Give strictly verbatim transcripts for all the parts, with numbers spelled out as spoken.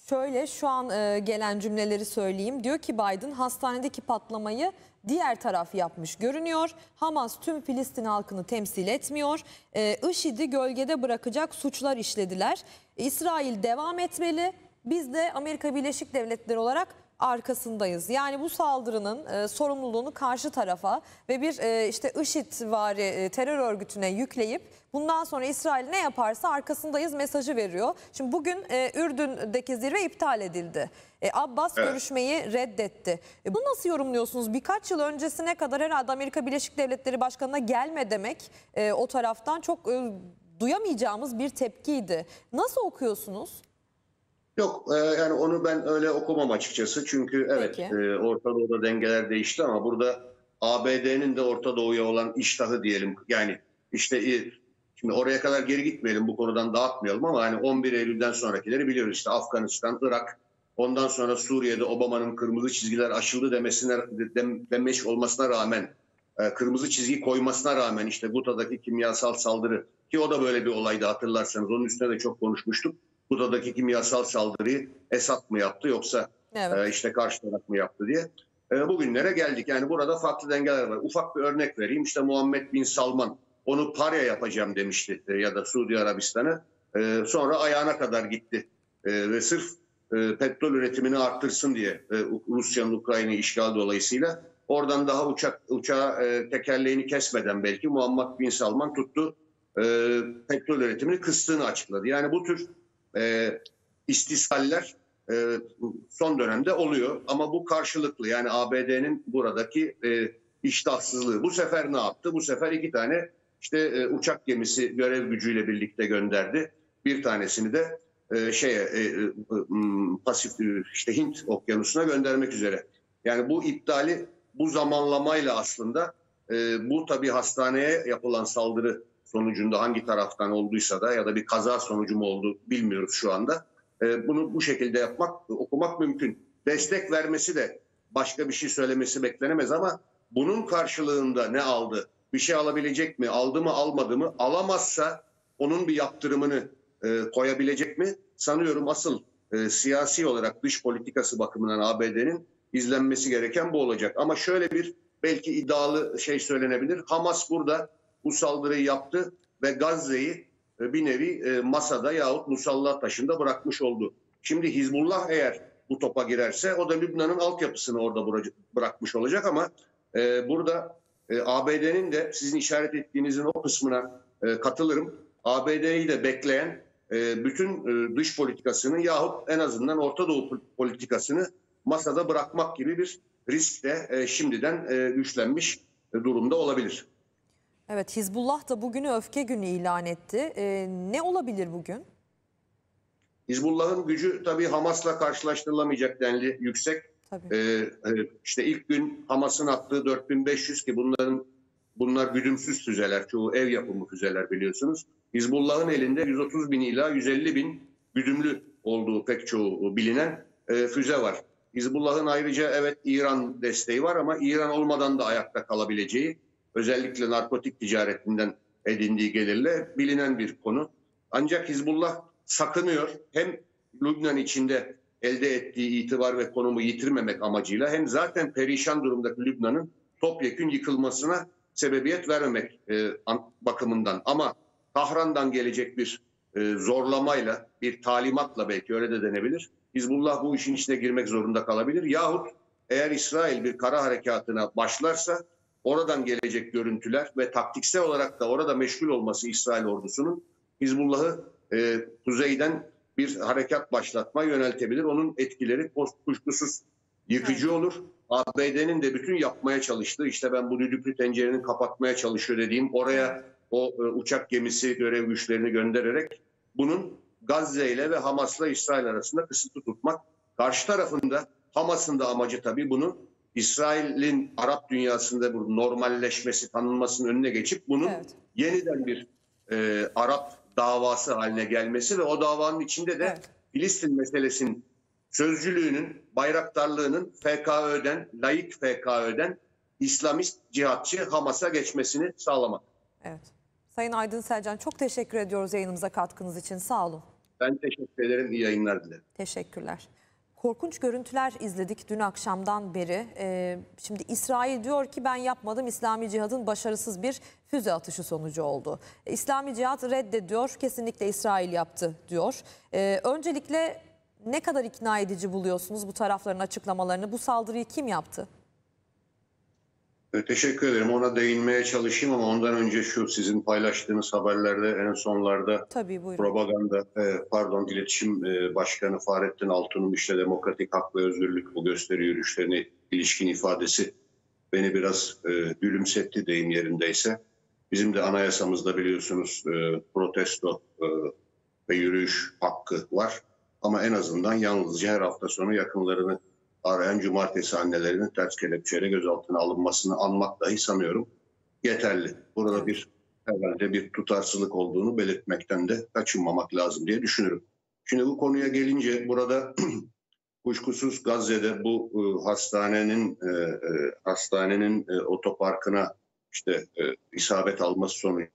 Şöyle şu an e, gelen cümleleri söyleyeyim. Diyor ki Biden, hastanedeki patlamayı diğer taraf yapmış görünüyor. Hamas tüm Filistin halkını temsil etmiyor. E, IŞİD'i gölgede bırakacak suçlar işlediler. İsrail devam etmeli. Biz de Amerika Birleşik Devletleri olarak arkasındayız. Yani bu saldırının e, sorumluluğunu karşı tarafa ve bir e, işte IŞİD-vari e, terör örgütüne yükleyip bundan sonra İsrail ne yaparsa arkasındayız mesajı veriyor. Şimdi bugün e, Ürdün'deki zirve iptal edildi. E, Abbas evet. görüşmeyi reddetti. E, bunu nasıl yorumluyorsunuz? Birkaç yıl öncesine kadar herhalde Amerika Birleşik Devletleri Başkanı'na gelme demek e, o taraftan çok e, duyamayacağımız bir tepkiydi. Nasıl okuyorsunuz? Yok e, yani onu ben öyle okumam açıkçası. Çünkü evet e, Orta Doğu'da dengeler değişti ama burada A B D'nin de Orta Doğu'ya olan iştahı diyelim. Yani işte e, şimdi oraya kadar geri gitmeyelim, bu konudan dağıtmayalım ama hani on bir Eylül'den sonrakileri biliyoruz. İşte Afganistan, Irak, ondan sonra Suriye'de Obama'nın kırmızı çizgiler aşıldı demesine dem, demiş olmasına rağmen, e, kırmızı çizgi koymasına rağmen işte Guta'daki kimyasal saldırı, ki o da böyle bir olaydı hatırlarsanız, onun üstüne de çok konuşmuştuk. Guta'daki kimyasal saldırıyı Esad mı yaptı yoksa evet. e, işte karşı taraf mı yaptı diye. E, bugünlere geldik. Yani burada farklı dengeler var. Ufak bir örnek vereyim. İşte Muhammed Bin Salman onu paraya yapacağım demişti e, ya da Suudi Arabistan'a. E, sonra ayağına kadar gitti. E, ve sırf e, petrol üretimini arttırsın diye e, Rusya'nın Ukrayna'yı işgal dolayısıyla oradan daha uçak uçağı e, tekerleğini kesmeden belki Muhammed Bin Salman tuttu. E, petrol üretimini kıstığını açıkladı. Yani bu tür E, istisgaller e, son dönemde oluyor ama bu karşılıklı. Yani A B D'nin buradaki e, iştahsızlığı. Bu sefer ne yaptı? Bu sefer iki tane işte e, uçak gemisi görev gücüyle birlikte gönderdi. Bir tanesini de e, şeye e, e, Pasif işte Hint Okyanusu'na göndermek üzere. Yani bu iptali bu zamanlamayla aslında e, bu tabii hastaneye yapılan saldırı sonucunda hangi taraftan olduysa da ya da bir kaza sonucu mu oldu bilmiyoruz şu anda. E, bunu bu şekilde yapmak, okumak mümkün. Destek vermesi de başka bir şey söylemesi beklenemez ama bunun karşılığında ne aldı? Bir şey alabilecek mi? Aldı mı, almadı mı? Alamazsa onun bir yaptırımını e, koyabilecek mi? Sanıyorum asıl e, siyasi olarak dış politikası bakımından A B D'nin izlenmesi gereken bu olacak. Ama şöyle bir belki iddialı şey söylenebilir. Hamas burada bu saldırıyı yaptı ve Gazze'yi bir nevi masada yahut musallat taşında bırakmış oldu. Şimdi Hizbullah eğer bu topa girerse o da Lübnan'ın altyapısını orada bırakmış olacak ama burada A B D'nin de sizin işaret ettiğinizin o kısmına katılırım. A B D'yi de bekleyen bütün dış politikasını yahut en azından Orta Doğu politikasını masada bırakmak gibi bir risk de şimdiden güçlenmiş durumda olabilir. Evet, Hizbullah da bugünü öfke günü ilan etti. Ee, ne olabilir bugün? Hizbullah'ın gücü tabii Hamas'la karşılaştırılamayacak denli yüksek. Ee, işte ilk gün Hamas'ın attığı dört bin beş yüz, ki bunların bunlar güdümsüz füzeler, çoğu ev yapımı füzeler biliyorsunuz. Hizbullah'ın elinde yüz otuz bin ila yüz elli bin güdümlü olduğu pek çoğu bilinen e, füze var. Hizbullah'ın ayrıca evet İran desteği var ama İran olmadan da ayakta kalabileceği, özellikle narkotik ticaretinden edindiği gelirle bilinen bir konu. Ancak Hizbullah sakınıyor, hem Lübnan içinde elde ettiği itibar ve konumu yitirmemek amacıyla hem zaten perişan durumdaki Lübnan'ın topyekün yıkılmasına sebebiyet vermemek e, bakımından. Ama Tahran'dan gelecek bir e, zorlamayla, bir talimatla belki öyle de denebilir, Hizbullah bu işin içine girmek zorunda kalabilir. Yahut eğer İsrail bir kara harekatına başlarsa oradan gelecek görüntüler ve taktiksel olarak da orada meşgul olması İsrail ordusunun Hizbullah'ı e, kuzeyden bir harekat başlatma yöneltebilir. Onun etkileri kuşkusuz yıkıcı olur. A B D'nin de bütün yapmaya çalıştığı, işte ben bu düdüklü tencerenin kapatmaya çalışıyor dediğim oraya o e, uçak gemisi görev güçlerini göndererek bunun Gazze ile ve Hamas'la İsrail arasında kısıtlı tutmak. Karşı tarafında Hamas'ın da amacı tabii bunu İsrail'in Arap dünyasında bu normalleşmesi, tanınmasının önüne geçip bunun evet. yeniden bir e, Arap davası haline gelmesi ve o davanın içinde de evet. Filistin meselesinin sözcülüğünün, bayraktarlığının F K Ö'den, laik F K Ö'den İslamist cihatçı Hamas'a geçmesini sağlamak. Evet. Sayın Aydın Selcan, çok teşekkür ediyoruz yayınımıza katkınız için. Sağ olun. Ben teşekkür ederim. İyi yayınlar dilerim. Teşekkürler. Korkunç görüntüler izledik dün akşamdan beri. Ee, şimdi İsrail diyor ki ben yapmadım, İslami Cihad'ın başarısız bir füze atışı sonucu oldu. E, İslami Cihad reddediyor, kesinlikle İsrail yaptı diyor. Ee, öncelikle ne kadar ikna edici buluyorsunuz bu tarafların açıklamalarını? Bu saldırıyı kim yaptı? Teşekkür ederim. Ona değinmeye çalışayım ama ondan önce şu sizin paylaştığınız haberlerde en sonlarda Tabii, buyurun. propaganda, pardon iletişim başkanı Fahrettin Altun'un işte demokratik hak ve özgürlük bu gösteri yürüyüşlerine ilişkin ifadesi beni biraz gülümsetti deyim yerindeyse. Bizim de anayasamızda biliyorsunuz protesto ve yürüyüş hakkı var. Ama en azından yalnızca her hafta sonu yakınlarını arayan cumartesi annelerinin ters kelepçeyle gözaltına alınmasını anmak dahi sanıyorum yeterli. Burada bir herhalde bir tutarsızlık olduğunu belirtmekten de kaçınmamak lazım diye düşünürüm. Şimdi bu konuya gelince burada kuşkusuz Gazze'de bu e, hastanenin e, e, hastanenin e, otoparkına işte e, isabet alması sonucu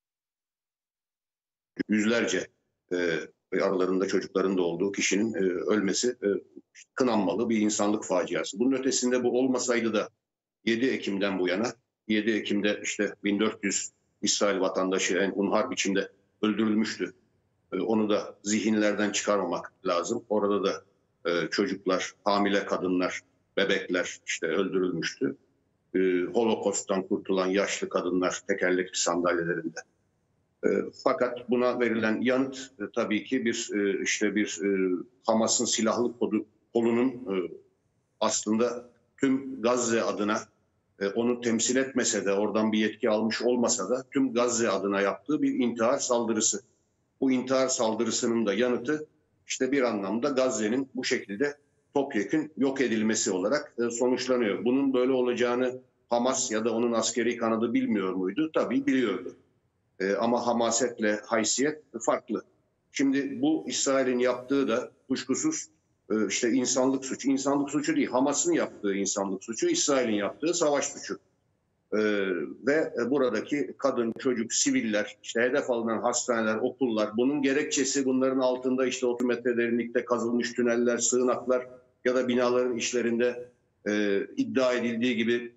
yüzlerce e, aralarında çocukların da olduğu kişinin e, ölmesi e, kınanmalı bir insanlık faciası. Bunun ötesinde bu olmasaydı da yedi Ekim'den bu yana yedi Ekim'de işte bin dört yüz İsrail vatandaşı en hunhar biçimde öldürülmüştü. E, onu da zihinlerden çıkarmamak lazım. Orada da e, çocuklar, hamile kadınlar, bebekler işte öldürülmüştü. E, Holokost'tan kurtulan yaşlı kadınlar tekerlekli sandalyelerinde. E, fakat buna verilen yanıt e, tabii ki bir e, işte bir e, Hamas'ın silahlı kodu, kolunun e, aslında tüm Gazze adına e, onu temsil etmese de oradan bir yetki almış olmasa da tüm Gazze adına yaptığı bir intihar saldırısı. Bu intihar saldırısının da yanıtı işte bir anlamda Gazze'nin bu şekilde topyekün yok edilmesi olarak e, sonuçlanıyor. Bunun böyle olacağını Hamas ya da onun askeri kanadı bilmiyor muydu? Tabii biliyordu. E, ama hamasetle haysiyet farklı. Şimdi bu İsrail'in yaptığı da kuşkusuz e, işte insanlık suçu. İnsanlık suçu değil, Hamas'ın yaptığı insanlık suçu, İsrail'in yaptığı savaş suçu. E, ve buradaki kadın, çocuk, siviller, işte hedef alınan hastaneler, okullar, bunun gerekçesi bunların altında işte otuz metre derinlikte kazılmış tüneller, sığınaklar ya da binaların içlerinde e, iddia edildiği gibi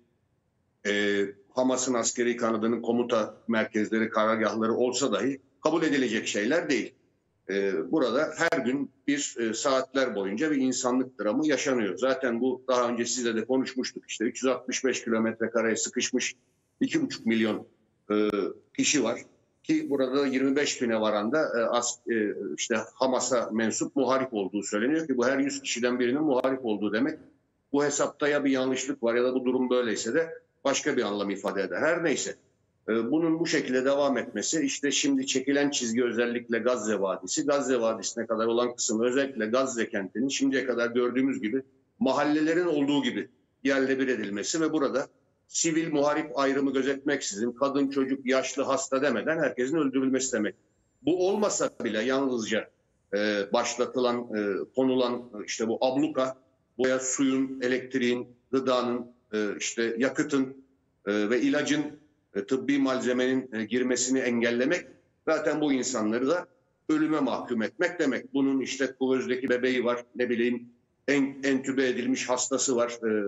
e, Hamas'ın askeri kanadının komuta merkezleri, karargahları olsa dahi kabul edilecek şeyler değil. Ee, burada her gün bir e, saatler boyunca bir insanlık dramı yaşanıyor. Zaten bu daha önce sizle de konuşmuştuk. İşte üç yüz altmış beş kilometre kareye sıkışmış iki buçuk milyon e, kişi var. Ki burada yirmi beş bine varan da e, as, e, işte Hamas'a mensup muharip olduğu söyleniyor ki bu her yüz kişiden birinin muharip olduğu demek. Bu hesapta ya bir yanlışlık var ya da bu durum böyleyse de başka bir anlam ifade eder. Her neyse bunun bu şekilde devam etmesi işte şimdi çekilen çizgi özellikle Gazze Vadisi, Gazze Vadisi'ne kadar olan kısım özellikle Gazze kentinin şimdiye kadar gördüğümüz gibi mahallelerin olduğu gibi yerle bir edilmesi ve burada sivil muharip ayrımı gözetmeksizin kadın, çocuk, yaşlı, hasta demeden herkesin öldürülmesi demek. Bu olmasa bile yalnızca e, başlatılan, e, konulan işte bu abluka, buraya suyun, elektriğin, gıdanın, e, işte yakıtın e, ve ilacın tıbbi malzemenin girmesini engellemek zaten bu insanları da ölüme mahkum etmek demek. Bunun işte kuvvezdeki bebeği var, ne bileyim en, entübe edilmiş hastası var, ee,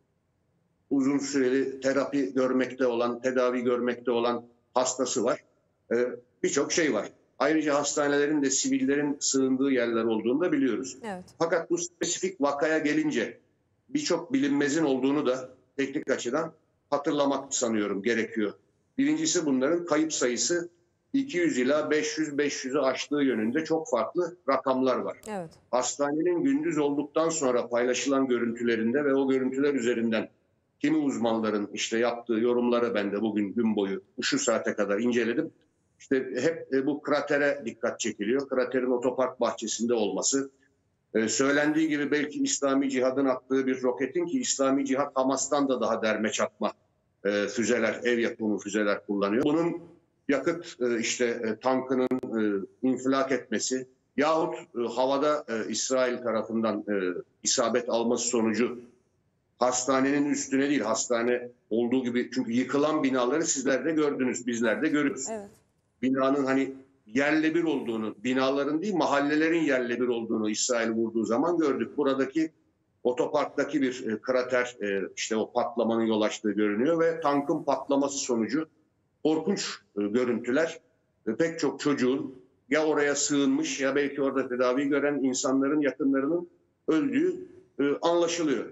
uzun süreli terapi görmekte olan, tedavi görmekte olan hastası var. Ee, Birçok şey var. Ayrıca hastanelerin de sivillerin sığındığı yerler olduğunu da biliyoruz. Evet. Fakat bu spesifik vakaya gelince birçok bilinmezin olduğunu da teknik açıdan hatırlamak sanıyorum gerekiyor. Birincisi bunların kayıp sayısı iki yüz ila beş yüz beş yüzü aştığı yönünde çok farklı rakamlar var. Evet. Hastanenin gündüz olduktan sonra paylaşılan görüntülerinde ve o görüntüler üzerinden kimi uzmanların işte yaptığı yorumları ben de bugün gün boyu şu saate kadar inceledim. İşte hep bu kratere dikkat çekiliyor. Kraterin otopark bahçesinde olması. Ee, söylendiği gibi belki İslami Cihad'ın attığı bir roketin ki İslami Cihad Hamas'tan da daha derme çatma e, füzeler, ev yapımı füzeler kullanıyor. Bunun yakıt e, işte e, tankının e, infilak etmesi yahut e, havada e, İsrail tarafından e, isabet alması sonucu hastanenin üstüne değil, hastane olduğu gibi çünkü yıkılan binaları sizler de gördünüz, bizler de görüyoruz. Evet. Binanın hani yerle bir olduğunu, binaların değil mahallelerin yerle bir olduğunu İsrail vurduğu zaman gördük. Buradaki otoparktaki bir e, krater e, işte o patlamanın yol açtığı görünüyor ve tankın patlaması sonucu korkunç e, görüntüler. E, pek çok çocuğun ya oraya sığınmış ya belki orada tedavi gören insanların yakınlarının öldüğü e, anlaşılıyor.